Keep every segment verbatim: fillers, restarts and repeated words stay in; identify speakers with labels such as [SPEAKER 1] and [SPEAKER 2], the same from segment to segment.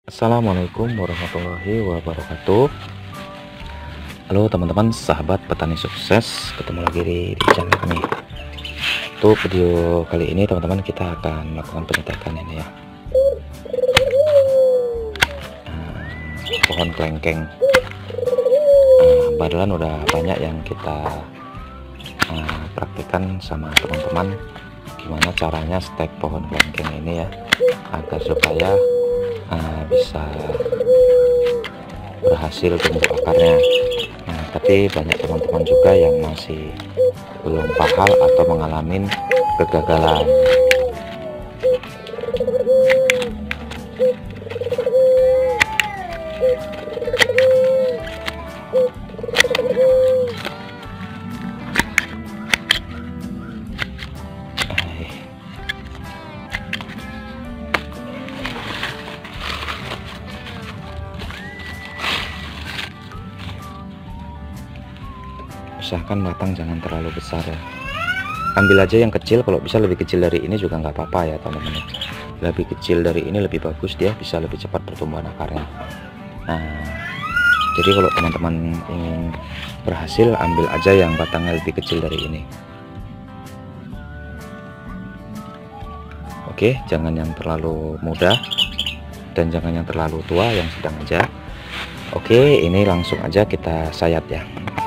[SPEAKER 1] Assalamualaikum warahmatullahi wabarakatuh. Halo teman-teman, sahabat petani sukses, ketemu lagi di, di channel kami. Untuk video kali ini teman-teman, kita akan melakukan pengecekan ini ya, nah, pohon kelengkeng. Nah, badalan udah banyak yang kita nah, praktikkan sama teman-teman, gimana caranya stek pohon kelengkeng ini ya, agar supaya uh, bisa berhasil tumbuh akarnya. Nah, tapi banyak teman-teman juga yang masih belum paham atau mengalami kegagalan. Usahakan batang jangan terlalu besar ya, ambil aja yang kecil, kalau bisa lebih kecil dari ini juga nggak apa-apa ya teman-teman. Lebih kecil dari ini lebih bagus, dia bisa lebih cepat pertumbuhan akarnya. Nah, jadi kalau teman-teman ingin berhasil, ambil aja yang batangnya lebih kecil dari ini. Oke, jangan yang terlalu muda dan jangan yang terlalu tua, yang sedang aja. Oke, ini langsung aja kita sayat ya.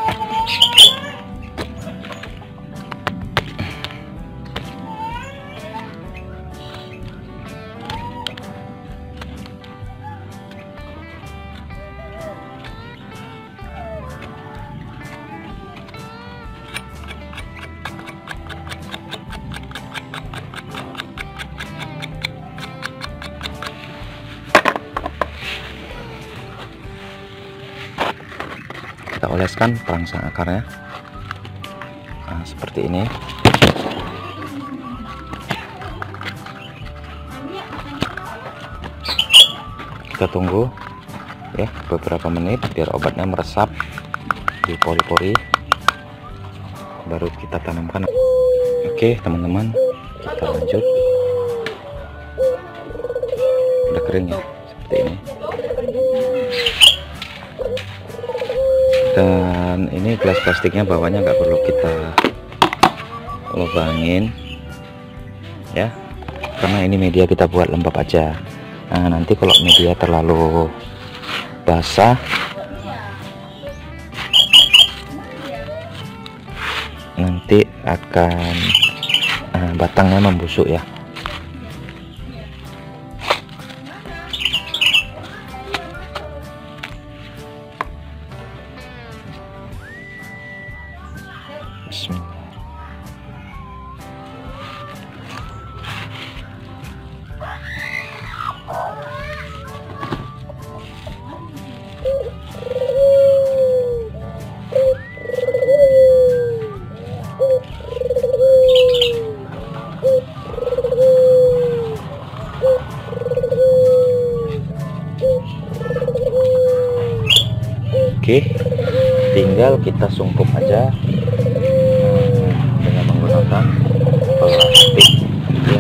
[SPEAKER 1] Kita oleskan perangsang akarnya, nah, seperti ini. Kita tunggu ya beberapa menit biar obatnya meresap di pori-pori, baru kita tanamkan. Oke teman-teman, kita lanjut. Udah kering ya, seperti ini. Dan ini gelas plastiknya bawahnya nggak perlu kita lubangin ya, karena ini media kita buat lembab aja. Nah, nanti kalau media terlalu basah nanti akan uh, batangnya membusuk ya. Bismillah. Oke, tinggal kita sungkup aja dengan menggunakan plastik ya.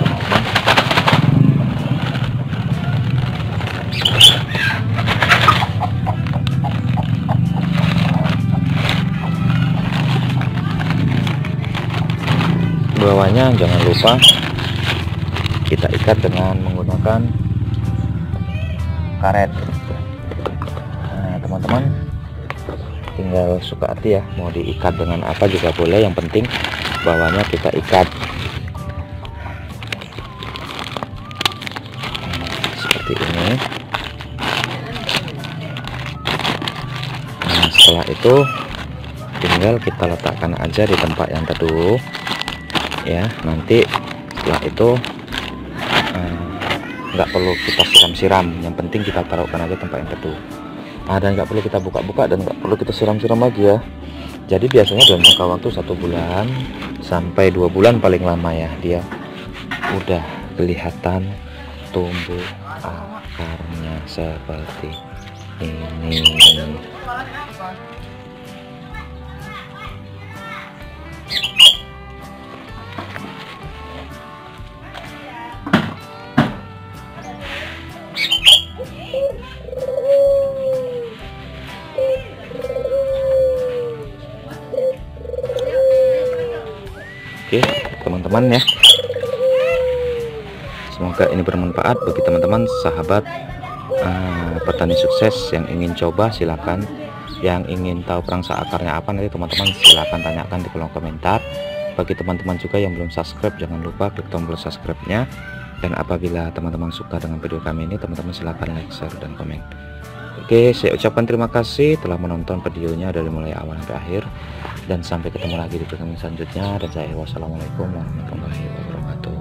[SPEAKER 1] Bawahnya jangan lupa kita ikat dengan menggunakan karet. Nah teman-teman, tinggal suka hati ya, mau diikat dengan apa juga boleh, yang penting bawahnya kita ikat. Nah, seperti ini. Nah setelah itu tinggal kita letakkan aja di tempat yang teduh ya. Nanti setelah itu nggak eh, perlu kita siram-siram, yang penting kita taruhkan aja tempat yang teduh. Nah, dan nggak perlu kita buka-buka dan nggak perlu kita siram-siram lagi ya. Jadi biasanya dalam jangka waktu satu bulan sampai dua bulan paling lama ya, dia udah kelihatan tumbuh akarnya seperti ini. teman-teman ya. Semoga ini bermanfaat bagi teman-teman sahabat uh, petani sukses yang ingin coba. Silakan, yang ingin tahu perangsa akarnya apa nanti teman-teman silakan tanyakan di kolom komentar. Bagi teman-teman juga yang belum subscribe, jangan lupa klik tombol subscribe-nya. Dan apabila teman-teman suka dengan video kami ini, teman-teman silakan like, share, dan komen. Oke, saya ucapkan terima kasih telah menonton videonya dari mulai awal sampai akhir, dan sampai ketemu lagi di video kami selanjutnya. Dan saya wassalamualaikum warahmatullahi wabarakatuh.